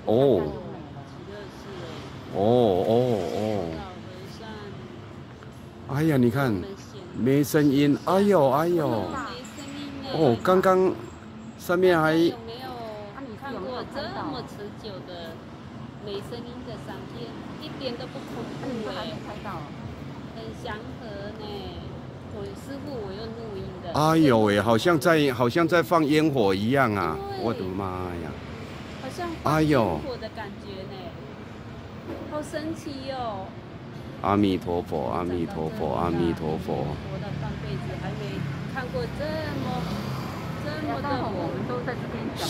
哦极乐寺哎， 哦老哦和尚哦，哎呀，你看给我们显没声音，哎呦哎呦， 没声音哦， 呢。 刚刚上面还大家有没有你看过这么持久的没声音的闪电？一点都不恐怖哎， 拍到， 很祥和呢。我师傅我用录音的。 哎呦喂，好像在放烟火一样啊！ 对我的妈呀！ 好像放烟火的感觉呢，好神奇哟！ 阿弥陀佛，阿弥陀佛，阿弥陀佛。 活到半辈子还没看过这么的我们都在这边讲。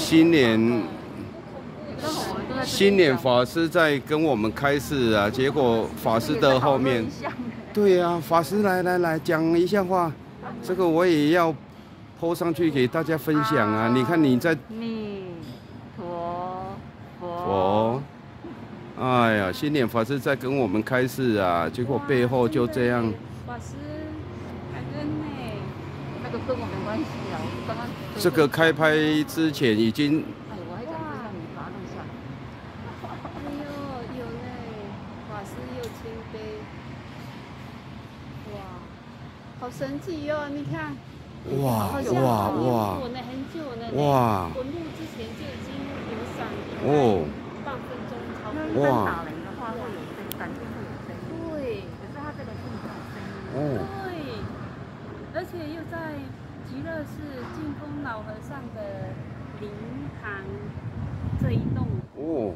新年法师在跟我们开示啊，结果法师的后面，对呀、法师来讲一下话，这个我也要po上去给大家分享啊。你看你在弥陀佛。 佛，哎呀，新年法师在跟我们开示啊，结果背后就这样。 法师感恩呢， 那个跟我没关系啊，我刚刚。 这个开拍之前已经。 哎，我还想让你把它录下来。 哎呦，有嘞，法师又谦卑，哇，好神奇哟！你看， 哇， 滚了很久了呢。 哇， 滚路之前就已经有闪哦， 半分钟超过。 哇， 打人的话会有声，感觉会有声音。 对， 可是它这个是没有声音。 哦， 对，而且又在极乐寺净空老和尚的灵堂这一栋。 哦。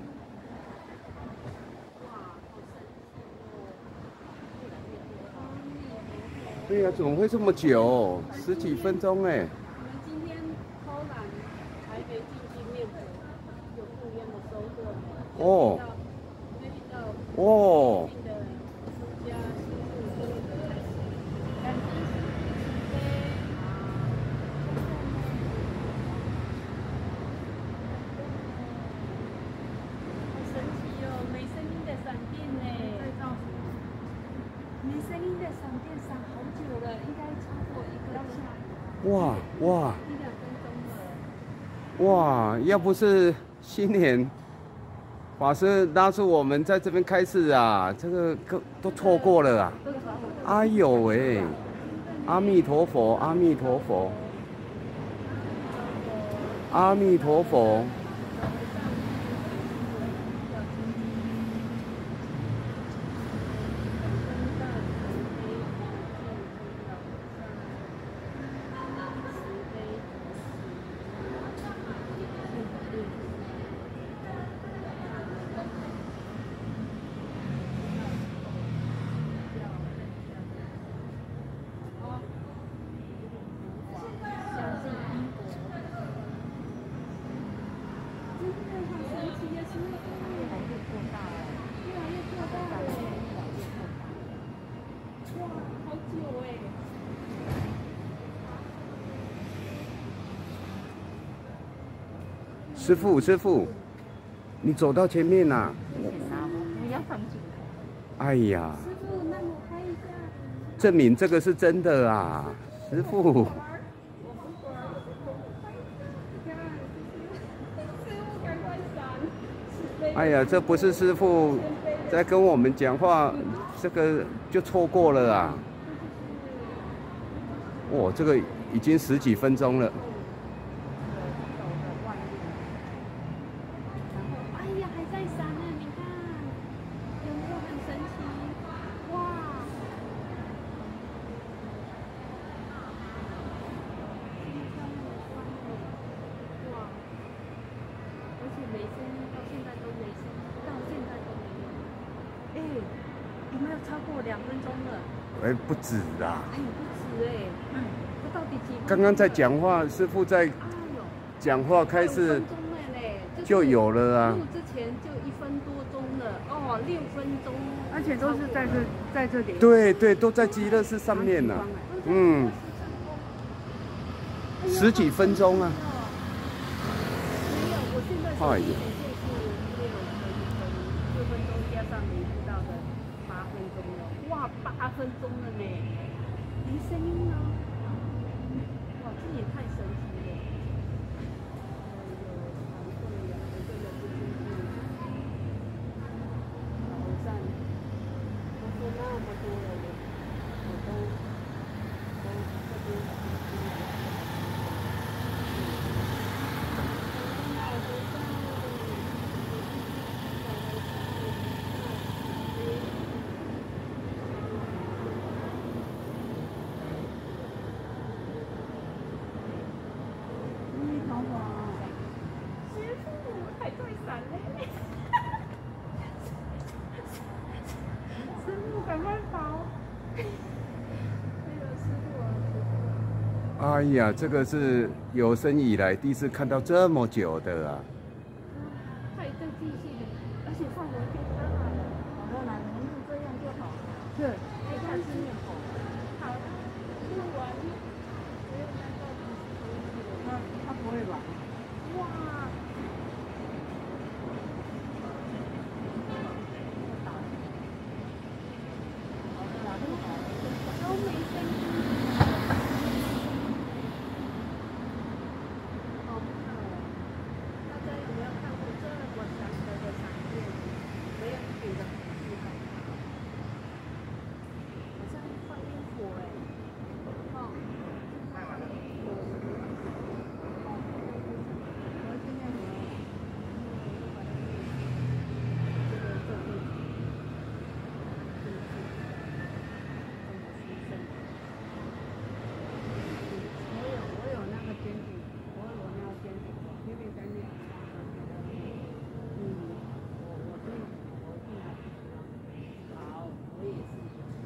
对呀、怎么会这么久？10几分钟哎。 我们今天偷懒，台北进去面佛，有不一样的收获。 哦。哦。 好神奇哦，没声音的闪电呢。没声音的闪电闪好久了，应该超过1个下。 哇哇 1、2分钟了。 哇！要不是新年法师拉住我们在这边开示啊，这个都错过了啊！哎呦喂！阿弥陀佛，阿弥陀佛，阿弥陀佛。师傅，你走到前面啦！ 不要放进来。 哎呀， 师傅，那我拍一下。 证明这个是真的啊，师傅。哎呀，这不是师傅在跟我们讲话，这个就错过了啊！哇，这个已经10几分钟了。 哎呀，还在闪呢，你看，有没有很神奇？哇！哇！而且没声音，到现在都没声音，到现在都没有。哎，有没有超过2分钟了？ 哎，不止啊！ 哎，不止哎。这到底几分钟了？ 刚刚在讲话，师傅在讲话开始就有了啊。 录之前就1分多钟了，哦，6分钟， 而且都是在这里。 对对，都在极乐寺上面呢。嗯，10几分钟啊。 没有，我现在手机显示是6分钟加上你知道的8分钟了，哇，8分钟了呢，没声音呢，哇，这也太神奇了。 哎呀，这个是有生以来第一次看到这么久的啊！ 太再继续的，而且放回去它来了，好的，来，能这样就好了。 是， 哎，它是面口，好的，录完，不用看到他不会吧？ 哇！都没声音。好不好？大家有没有看过这么难得的闪电？没有一点的恐惧害怕，好像放烟火哎，哦， 我有那个煎饼，我那个煎饼，煎饼干面。 好，我也是，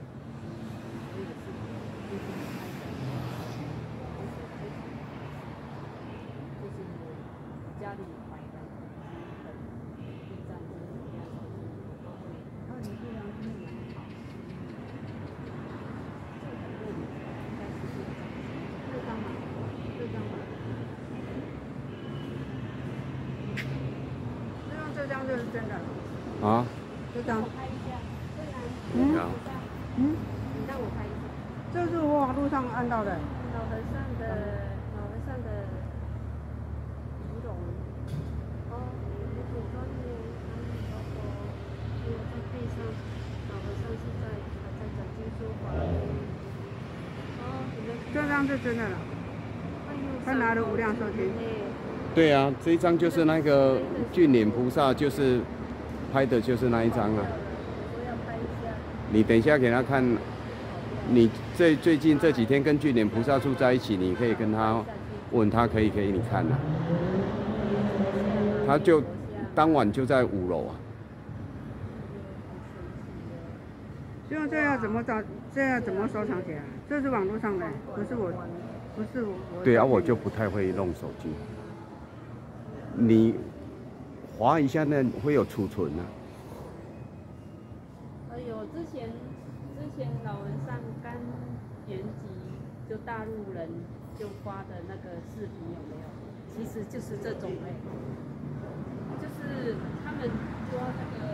就是家里买的，驿站就是这样， 那你这样真的蛮好。这张嘛，这张嘛，这张就是真的了。 啊， 这张， 拍一下， 啊， 嗯， 你让我拍一下。 这是我网络上按到的。 老和尚的仪容，哦，有点专业，然后还有在背上，老和尚是还在讲经说法。哦，你们这张是真的了。他拿了无量寿经。 对啊，这一张就是那个俊脸菩萨，就是拍的就是那一张啊。 我要拍一下。 你等一下给他看，你最近这几天跟俊脸菩萨住在一起，你可以跟他问他可以给你看的、他就当晚就在5楼啊。 这要怎么找？这要怎么收藏起来？这是网络上的，不是我。 对啊，我就不太会弄手机。你滑一下那会有储存啊。 哎呦，之前老和尚刚原籍就大陆人就发的那个视频有没有？其实就是这种哎，就是他们说那个。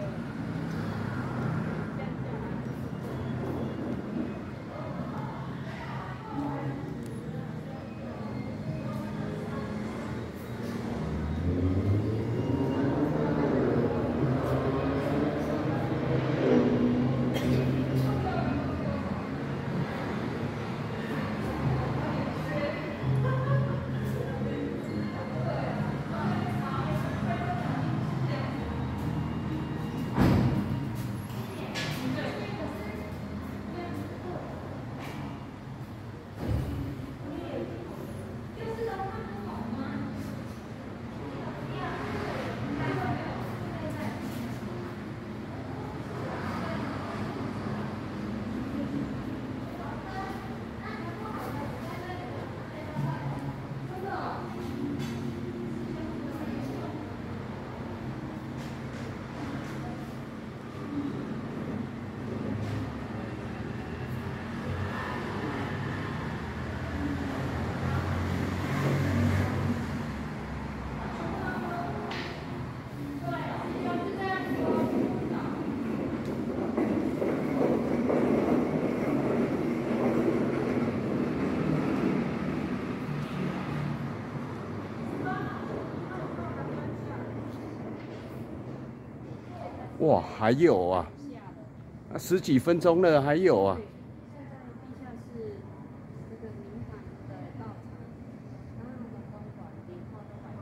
哇，还有啊，10几分钟了，还有啊。 现在地下室这个民航的道场，然后的公馆莲花都摆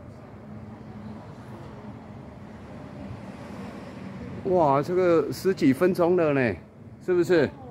不下。 哇，这个10几分钟了呢，是不是？